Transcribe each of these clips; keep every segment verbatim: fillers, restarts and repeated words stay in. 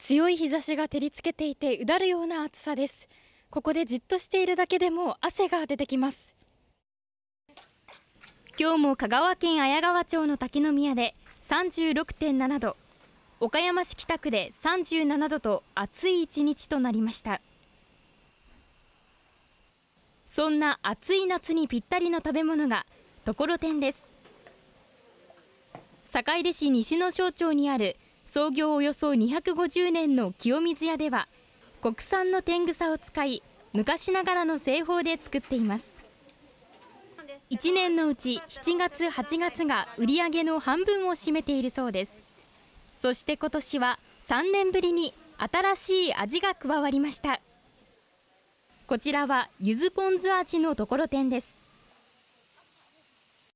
強い日差しが照りつけていてうだるような暑さです。ここでじっとしているだけでも汗が出てきます。今日も香川県綾川町の滝宮で さんじゅうろくてんななど、岡山市北区でさんじゅうななどと暑い一日となりました。そんな暑い夏にぴったりの食べ物がところてんです。坂出市西野庄町にある創業およそにひゃくごじゅうねんの清水屋では、国産の天草を使い昔ながらの製法で作っています。いちねんのうちしちがつはちがつが売り上げの半分を占めているそうです。そして今年はさんねんぶりに新しい味が加わりました。こちらはゆずポン酢味のところてんです。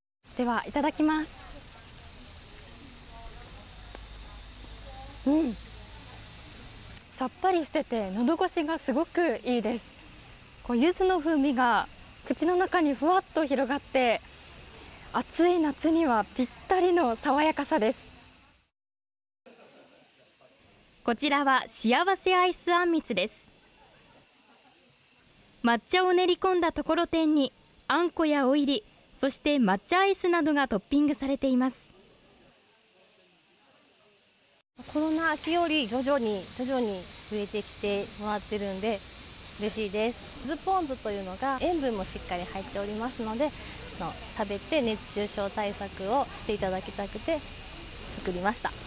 ではいただきます。うん、さっぱりしてて喉越しがすごくいいです。こう柚子の風味が口の中にふわっと広がって、暑い夏にはぴったりの爽やかさです。こちらは幸せアイスあんみつです。抹茶を練り込んだところてんにあんこやおいり、そして抹茶アイスなどがトッピングされています。 コロナ明けより徐々に徐々に増えてきてもらってるんで嬉しいです。ゆずポン酢というのが塩分もしっかり入っておりますので、食べて熱中症対策をしていただきたくて作りました。